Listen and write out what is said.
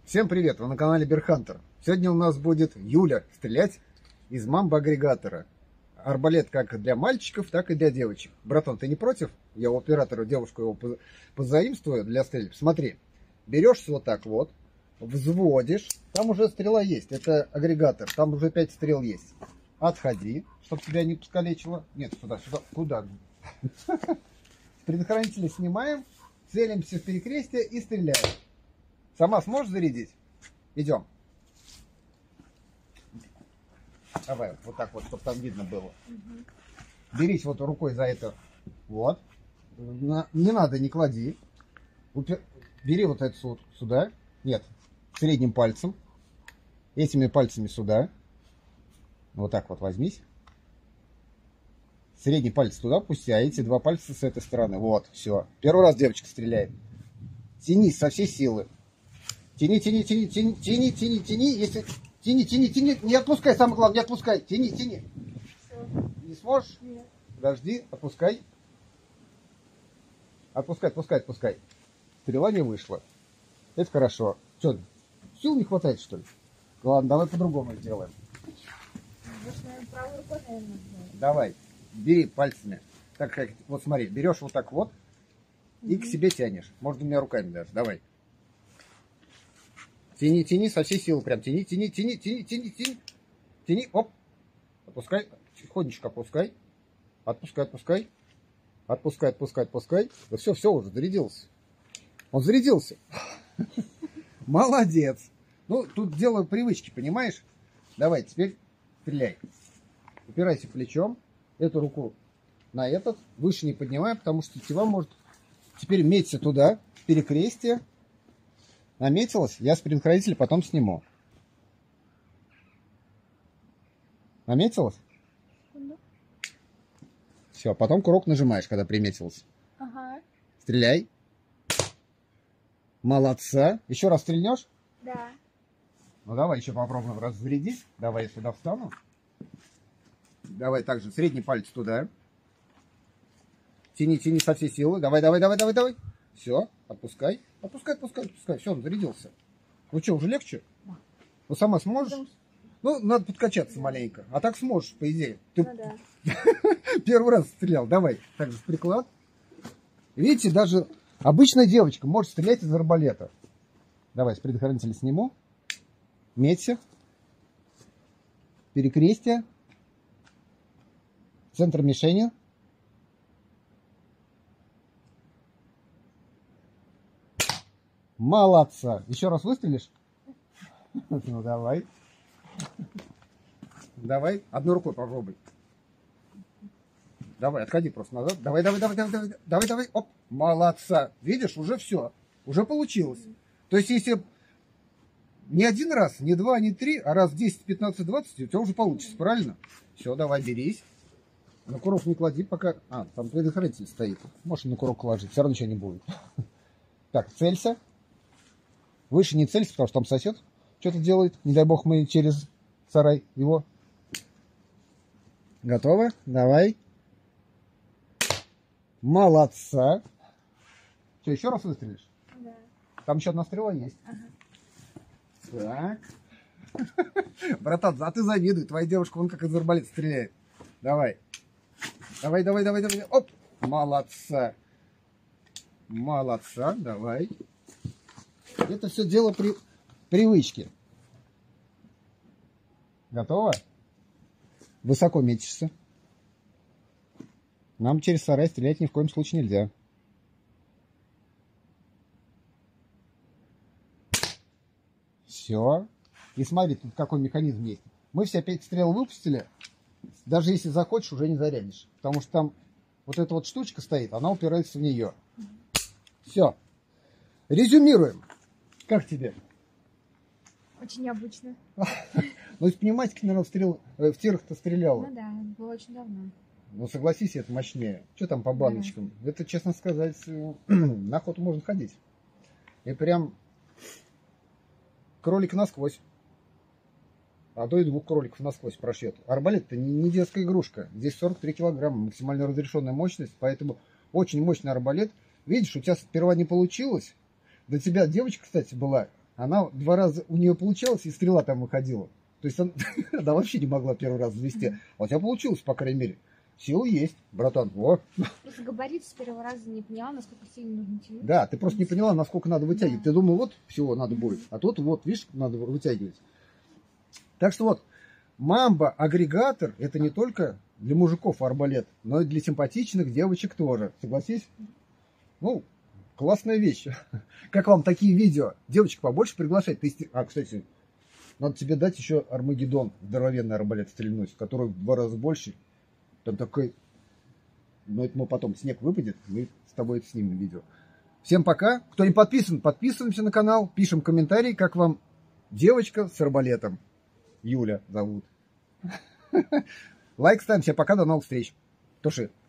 Всем привет, вы на канале Берхантер. Сегодня у нас будет Юля стрелять из мамбо-агрегатора. Арбалет как для мальчиков, так и для девочек. Братан, ты не против? Я у оператора девушку его позаимствую для стрельбы. Смотри, берешь вот так вот, взводишь, там уже стрела есть, это агрегатор, там уже 5 стрел есть. Отходи, чтобы тебя не покалечило. Нет, сюда, куда? Предохранители снимаем, целимся в перекрестие и стреляем. Сама сможешь зарядить? Идем. Давай, вот так вот, чтобы там видно было. Берись вот рукой за это. Вот. Не надо, не клади. Бери вот это сюда. Нет, средним пальцем. Этими пальцами сюда. Вот так вот возьмись. Средний палец туда пусти, а эти два пальца с этой стороны. Вот, все. Первый раз девочка стреляет. Тянись со всей силы. Тяни, тяни, тяни, тяни, тяни, тяни, тяни, если... Тяни, тяни, тяни, не отпускай, самое главное, не отпускай, тяни, тяни. Все. Не сможешь? Нет. Подожди, отпускай. Отпускай, отпускай, отпускай. Стрела не вышла. Это хорошо. Что, сил не хватает, что ли? Ладно, давай по-другому сделаем. Правой рукой, наверное, давай, бери пальцами. Так, как, вот смотри, берешь вот так вот и к себе тянешь. Может, двумя руками даже, давай. Тяни, тяни, со всей силы прям. Тяни, тяни, тяни, тяни, тяни, тяни. Тяни, оп. Отпускай, тихонечко опускай. Отпускай, отпускай. Отпускай, отпускай, отпускай. Да все, все, уже зарядился. Он зарядился. Молодец. Ну, тут дело привычки, понимаешь? Давай, теперь стреляй. Упирайся плечом. Эту руку на этот. Выше не поднимай, потому что тетива может... Теперь меться туда, в перекрестие. Наметилось? Я с предохранителя потом сниму. Наметилось? Все, потом курок нажимаешь, когда приметилось. Ага. Стреляй. Молодца. Еще раз стрельнешь? Да. Ну давай еще попробуем разрядить. Давай я сюда встану. Давай также средний палец туда. Тяни, тяни со всей силы. Давай, давай, давай, давай, давай. Все, отпускай. Отпускай, отпускай, отпускай. Все, он зарядился. Ну что, уже легче? Да. Ну сама сможешь? Ну, надо подкачаться маленько. А так сможешь, по идее. Ты да. первый раз стрелял. Давай, также в приклад. Видите, даже обычная девочка может стрелять из арбалета. Давай, с предохранителя сниму. Меться. Перекрестие. Центр мишени. Молодца. Еще раз выстрелишь? Ну, давай. Давай. Одной рукой попробуй. Давай, отходи просто назад. Давай, давай, давай, давай, давай, давай, давай. Оп. Молодца. Видишь, уже все. Уже получилось. То есть, если не один раз, не два, не три, а раз 10, 15, 20, у тебя уже получится, правильно? Все, давай, берись. На курок не клади пока. А, там предохранитель стоит. Можешь на курок ложить, все равно ничего не будет. Так, целься. Выше не целься, потому что там сосед что-то делает. Не дай бог мы через сарай его. Готово? Давай. Молодца. Что, еще раз выстрелишь? Да. Там еще одна стрела есть. Ага. Так. Братан, а ты завидуй. Твоя девушка вон как из арбалета стреляет. Давай. Давай, давай, давай, давай. Оп. Молодца. Молодца. Давай. Это все дело привычки. Готово? Высоко метишься. Нам через сарай стрелять ни в коем случае нельзя. Все. И смотри, тут какой механизм есть. Мы все 5 стрел выпустили. Даже если захочешь, уже не зарядишь. Потому что там вот эта вот штучка стоит, она упирается в нее. Все. Резюмируем. Как тебе? Очень необычно. Ну, из пневматики, наверное, в тирах-то стреляла. Ну да, было очень давно. Ну, согласись, это мощнее. Что там по баночкам? Да. Это, честно сказать, на охоту можно ходить. И прям кролик насквозь. А то и 2 кроликов насквозь прошьет. Арбалет-то не детская игрушка. Здесь 43 килограмма, максимально разрешенная мощность. Поэтому очень мощный арбалет. Видишь, у тебя сперва не получилось. До тебя девочка, кстати, была. Она 2 раза, у нее получалось, и стрела там выходила. То есть она вообще не могла первый раз завести. А у тебя получилось, по крайней мере. Сила есть, братан. Во. Просто габарит с первого раза не поняла, насколько сильно нужно тянуть. Да, ты просто не поняла, насколько надо вытягивать. Да. Ты думал, вот всего надо будет. А тут вот, видишь, надо вытягивать. Так что вот, мамба-агрегатор это не только для мужиков арбалет, но и для симпатичных девочек тоже. Согласись? Ну, классная вещь. Как вам такие видео? Девочек побольше приглашать. А, кстати, надо тебе дать еще Армагеддон, здоровенный арбалет стрельнуть, который в 2 раза больше. Там такой... Но это мы потом, снег выпадет, мы с тобой это снимем видео. Всем пока. Кто не подписан, подписываемся на канал, пишем комментарии, как вам девочка с арбалетом. Юля зовут. Лайк ставим. Всем пока, до новых встреч. Туши.